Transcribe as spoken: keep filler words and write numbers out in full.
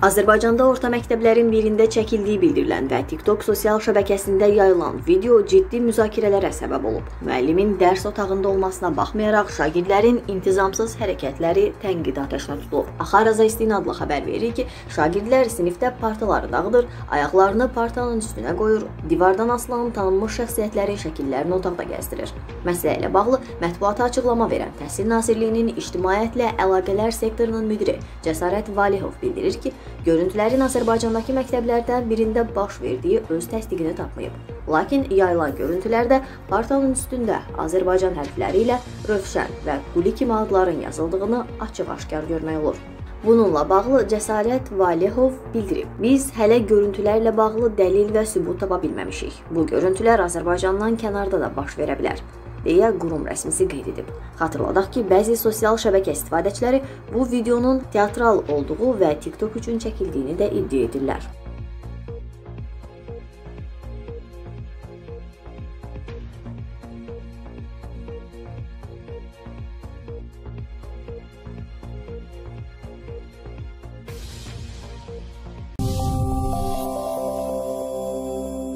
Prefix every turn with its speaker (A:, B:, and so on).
A: Azərbaycanda orta məktəblərin birində çəkildiyi bildirilən və TikTok sosial şəbəkəsində yayılan video ciddi müzakirələrə səbəb olub. Müəllimin dərs otağında olmasına baxmayaraq, şagirdlərin intizamsız hərəkətləri tənqid atəşinə tutulub. Axaraza istinadla xəbər verir ki, şagirdlər sinifdə partaları dağıdır, ayaqlarını partanın üstünə qoyur, divardan asılan tanınmış şəxsiyyətlərin şəkillərini otaqda gəzdirir. Məsələ ilə bağlı mətbuata açıqlama verən Təhsil Nazirliyinin İctimaiyyətlə Əlaqələr sektorunun müdiri Cəsarət Valihov bildirir ki, görüntülərin Azərbaycandakı məktəblərdən birində baş verdiyi öz təsdiqini tapmayıb. Lakin yayılan görüntülərdə partanın üstündə Azərbaycan hərfləri ilə Rövşən və Quli kimi adların yazıldığını açıq-aşkar görmək olur. Bununla bağlı Cəsarət Valihov bildirib. Biz hələ görüntülərlə bağlı dəlil və sübut tapa bilməmişik. Bu görüntülər Azərbaycandan kənarda da baş verə bilər, deyə qurum rəsmisi qeyd edib. Xatırladaq ki, bəzi sosial şəbəkə istifadəçiləri bu videonun teatral olduğu və TikTok üçün çəkildiyini də iddia edirlər.